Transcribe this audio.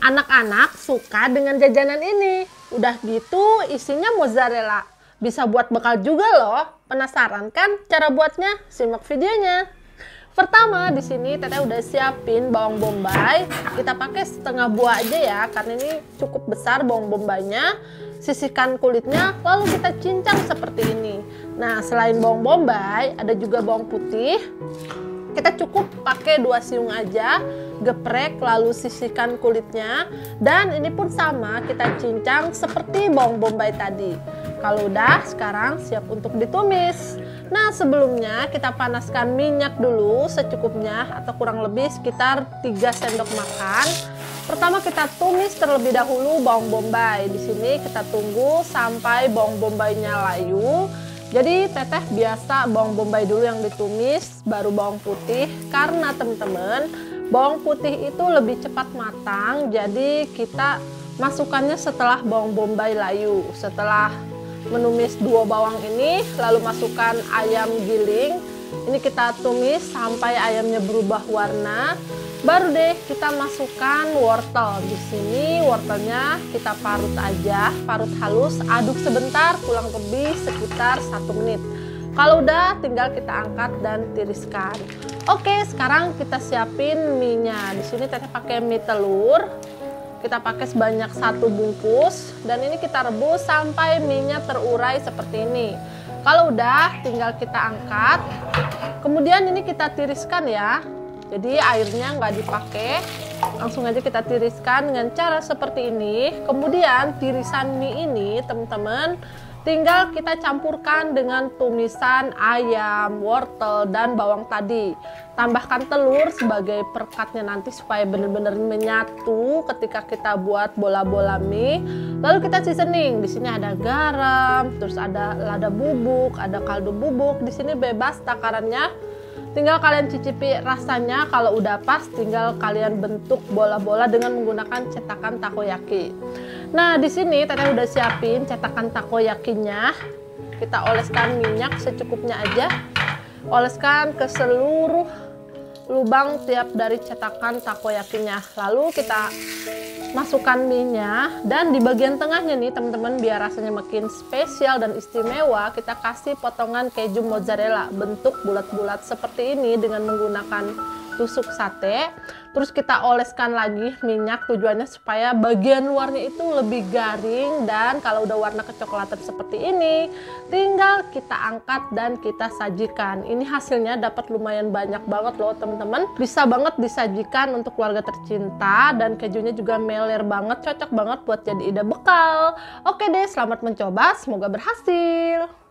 Anak-anak suka dengan jajanan ini. Udah gitu isinya mozzarella. Bisa buat bekal juga loh. Penasaran kan cara buatnya? Simak videonya. Pertama di sini Teteh udah siapin bawang bombay. Kita pakai setengah buah aja ya, karena ini cukup besar bawang bombaynya. Sisihkan kulitnya, lalu kita cincang seperti ini. Nah, selain bawang bombay, ada juga bawang putih. Kita cukup pakai 2 siung aja, geprek lalu sisihkan kulitnya. Dan ini pun sama, kita cincang seperti bawang bombay tadi. Kalau udah, sekarang siap untuk ditumis. Nah, sebelumnya kita panaskan minyak dulu secukupnya atau kurang lebih sekitar 3 sendok makan. Pertama kita tumis terlebih dahulu bawang bombay. Di sini kita tunggu sampai bawang bombaynya layu. Jadi Teteh biasa bawang bombay dulu yang ditumis, baru bawang putih. Karena teman-teman, bawang putih itu lebih cepat matang. Jadi kita masukkannya setelah bawang bombay layu. Setelah menumis 2 bawang ini, lalu masukkan ayam giling. Ini kita tumis sampai ayamnya berubah warna. Baru deh kita masukkan wortel. Di sini wortelnya kita parut aja, parut halus, aduk sebentar, kurang lebih sekitar 1 menit. Kalau udah, tinggal kita angkat dan tiriskan. Oke, sekarang kita siapin mie-nya. Di sini Teteh pakai mie telur. Kita pakai sebanyak 1 bungkus dan ini kita rebus sampai mie-nya terurai seperti ini. Kalau udah, tinggal kita angkat. Kemudian ini kita tiriskan ya. Jadi airnya nggak dipakai, langsung aja kita tiriskan dengan cara seperti ini. Kemudian tirisan mie ini teman-teman tinggal kita campurkan dengan tumisan ayam, wortel, dan bawang tadi. Tambahkan telur sebagai perekatnya nanti supaya benar-benar menyatu ketika kita buat bola-bola mie. Lalu kita seasoning. Di sini ada garam, terus ada lada bubuk, ada kaldu bubuk. Di sini bebas takarannya. Tinggal kalian cicipi rasanya, kalau udah pas tinggal kalian bentuk bola-bola dengan menggunakan cetakan takoyaki. Nah, di sini Teteh udah siapin cetakan takoyakinya. Kita oleskan minyak secukupnya aja. Oleskan ke seluruh lubang tiap dari cetakan takoyakinya. Lalu kita masukkan mie-nya, dan di bagian tengahnya nih teman-teman, biar rasanya makin spesial dan istimewa, kita kasih potongan keju mozzarella bentuk bulat-bulat seperti ini dengan menggunakan tusuk sate. Terus kita oleskan lagi minyak, tujuannya supaya bagian luarnya itu lebih garing, dan kalau udah warna kecoklatan seperti ini tinggal kita angkat dan kita sajikan. Ini hasilnya dapat lumayan banyak banget loh teman-teman, bisa banget disajikan untuk keluarga tercinta, dan kejunya juga meler banget, cocok banget buat jadi ide bekal. Oke deh, selamat mencoba, semoga berhasil.